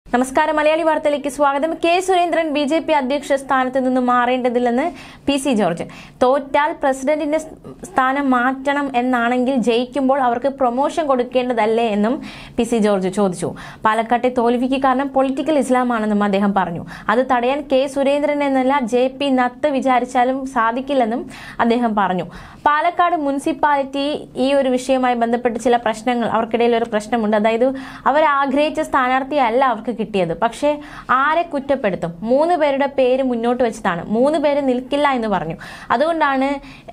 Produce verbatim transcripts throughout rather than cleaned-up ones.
നമസ്കാരം, മലയാളി വാർത്തയിലേക്ക് സ്വാഗതം. K Surendran B J P അധ്യക്ഷ സ്ഥാനത്ത് നിന്ന് മാറേണ്ടതില്ലെന്ന് പി സി ജോർജ്. തോറ്റാൽ പ്രസിഡന്റിന്റെ സ്ഥാനം മാറ്റണം എന്നാണെങ്കിൽ ജയിക്കുമ്പോൾ അവർക്ക് പ്രൊമോഷൻ കൊടുക്കേണ്ടതല്ലേ എന്നും പി സി ജോർജ് ചോദിച്ചു. പാലക്കാട്ടെ തോൽവിക്ക് കാരണം പൊളിറ്റിക്കൽ ഇസ്ലാമാണെന്നും അദ്ദേഹം പറഞ്ഞു. അത് തടയാൻ കെ സുരേന്ദ്രൻ എന്നല്ല ജെ പി നത്ത് വിചാരിച്ചാലും സാധിക്കില്ലെന്നും അദ്ദേഹം പറഞ്ഞു. പാലക്കാട് മുനിസിപ്പാലിറ്റി ഈ ഒരു വിഷയവുമായി ബന്ധപ്പെട്ട് ചില പ്രശ്നങ്ങൾ, അവർക്കിടയിൽ ഒരു പ്രശ്നമുണ്ട്. അതായത് അവർ ആഗ്രഹിച്ച സ്ഥാനാർത്ഥിയല്ല അവർക്ക് കിട്ടിയത്. പക്ഷേ ആരെ കുറ്റപ്പെടുത്തും? മൂന്ന് പേരുടെ പേര് മുന്നോട്ട് വെച്ചതാണ്. മൂന്ന് പേര് നിൽക്കില്ല എന്ന് പറഞ്ഞു. അതുകൊണ്ടാണ്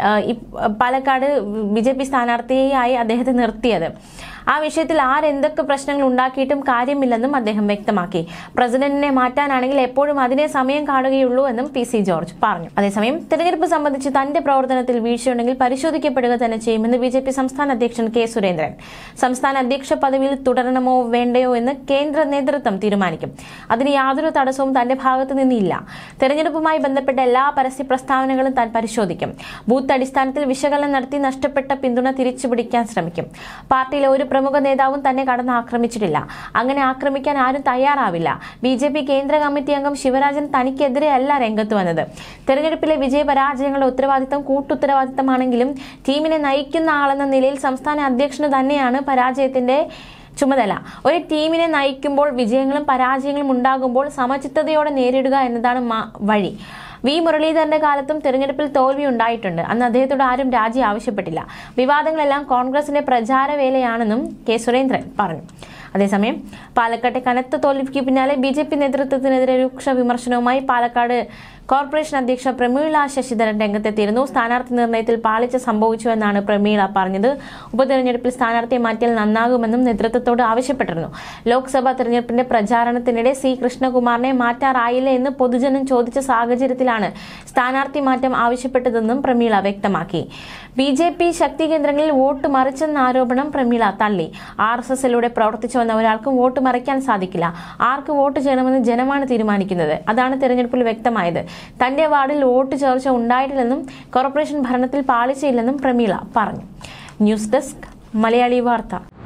പാലക്കാട് ബി ജെ പി സ്ഥാനാർത്ഥിയായി അദ്ദേഹത്തെ നിർത്തിയത്. ആ വിഷയത്തിൽ ആരെന്തൊക്കെ പ്രശ്നങ്ങൾ ഉണ്ടാക്കിയിട്ടും കാര്യമില്ലെന്നും അദ്ദേഹം വ്യക്തമാക്കി. പ്രസിഡന്റിനെ മാറ്റാനാണെങ്കിൽ എപ്പോഴും അതിനെ സമയം കാണുകയുള്ളൂ എന്നും പി സി ജോർജ് പറഞ്ഞു. അതേസമയം തെരഞ്ഞെടുപ്പ് സംബന്ധിച്ച് തന്റെ പ്രവർത്തനത്തിൽ വീഴ്ചയുണ്ടെങ്കിൽ പരിശോധിക്കപ്പെടുക തന്നെ ചെയ്യുമെന്ന് ബി ജെ പി സംസ്ഥാന അധ്യക്ഷൻ കെ സുരേന്ദ്രൻ. സംസ്ഥാന അധ്യക്ഷ പദവിയിൽ തുടരണമോ വേണ്ടയോ എന്ന് കേന്ദ്ര നേതൃത്വം തീരുമാനിക്കും. അതിന് യാതൊരു തടസ്സവും തന്റെ ഭാഗത്തു നിന്നില്ല. തെരഞ്ഞെടുപ്പുമായി ബന്ധപ്പെട്ട എല്ലാ പരസ്യ പ്രസ്താവനകളും താൻ പരിശോധിക്കും. ബൂത്ത് അടിസ്ഥാനത്തിൽ വിശകലനം നടത്തി നഷ്ടപ്പെട്ട പിന്തുണ തിരിച്ചുപിടിക്കാൻ ശ്രമിക്കും. പാർട്ടിയിലെ ഒരു പ്രമുഖ നേതാവും തന്നെ കടന്ന് ആക്രമിച്ചിട്ടില്ല. അങ്ങനെ ആക്രമിക്കാൻ ആരും തയ്യാറാവില്ല. ബി ജെ പി കേന്ദ്ര കമ്മിറ്റി അംഗം ശിവരാജൻ തനിക്കെതിരെയല്ല രംഗത്ത് വന്നത്. തെരഞ്ഞെടുപ്പിലെ വിജയപരാജയങ്ങളുടെ ഉത്തരവാദിത്തം കൂട്ടുത്തരവാദിത്തമാണെങ്കിലും ടീമിനെ നയിക്കുന്ന ആളെന്ന നിലയിൽ സംസ്ഥാന അധ്യക്ഷന് തന്നെയാണ് പരാജയത്തിന്റെ ചുമതല. ഒരു ടീമിനെ നയിക്കുമ്പോൾ വിജയങ്ങളും പരാജയങ്ങളും ഉണ്ടാകുമ്പോൾ സമചിത്തതയോടെ നേരിടുക എന്നതാണ് വഴി. വി മുരളീധരന്റെ കാലത്തും തെരഞ്ഞെടുപ്പിൽ തോൽവി ഉണ്ടായിട്ടുണ്ട്. അന്ന് അദ്ദേഹത്തോട് ആരും രാജി ആവശ്യപ്പെട്ടില്ല. വിവാദങ്ങളെല്ലാം കോൺഗ്രസിന്റെ പ്രചാരവേലയാണെന്നും കെ സുരേന്ദ്രൻ പറഞ്ഞു. അതേസമയം പാലക്കാട്ടെ കനത്ത തോൽവിക്ക് പിന്നാലെ ബി ജെ പി നേതൃത്വത്തിനെതിരെ രൂക്ഷ വിമർശനവുമായി പാലക്കാട് കോർപ്പറേഷൻ അധ്യക്ഷ പ്രമീള ശശിധരൻ രംഗത്തെത്തിയിരുന്നു. സ്ഥാനാർത്ഥി നിർണയത്തിൽ പാളിച്ച സംഭവിച്ചുവെന്നാണ് പ്രമീള പറഞ്ഞത്. ഉപതെരഞ്ഞെടുപ്പിൽ സ്ഥാനാർത്ഥിയെ മാറ്റിയാൽ നന്നാകുമെന്നും നേതൃത്വത്തോട് ആവശ്യപ്പെട്ടിരുന്നു. ലോക്സഭാ തെരഞ്ഞെടുപ്പിന്റെ പ്രചാരണത്തിനിടെ സി കൃഷ്ണകുമാറിനെ മാറ്റാറായില്ലേ എന്ന് പൊതുജനം ചോദിച്ച സാഹചര്യത്തിലാണ് സ്ഥാനാർത്ഥി മാറ്റം ആവശ്യപ്പെട്ടതെന്നും പ്രമീള വ്യക്തമാക്കി. ബി ജെ പി ശക്തി കേന്ദ്രങ്ങളിൽ വോട്ട് മറിച്ചെന്ന ആരോപണം പ്രമീള തള്ളി. ആർ എസ് എസിലൂടെ പ്രവർത്തിച്ചു വന്ന ഒരാൾക്കും വോട്ട് മറിക്കാൻ സാധിക്കില്ല. ആർക്ക് വോട്ട് ചെയ്യണമെന്ന് ജനമാണ് തീരുമാനിക്കുന്നത്. അതാണ് തെരഞ്ഞെടുപ്പിൽ വ്യക്തമായത്. തന്റെ വാർഡിൽ വോട്ട് ചോർച്ച ഉണ്ടായിട്ടില്ലെന്നും കോർപ്പറേഷൻ ഭരണത്തിൽ പാളിച്ചയില്ലെന്നും പ്രമീള പറഞ്ഞു. ന്യൂസ് ഡെസ്ക്, മലയാളി വാർത്ത.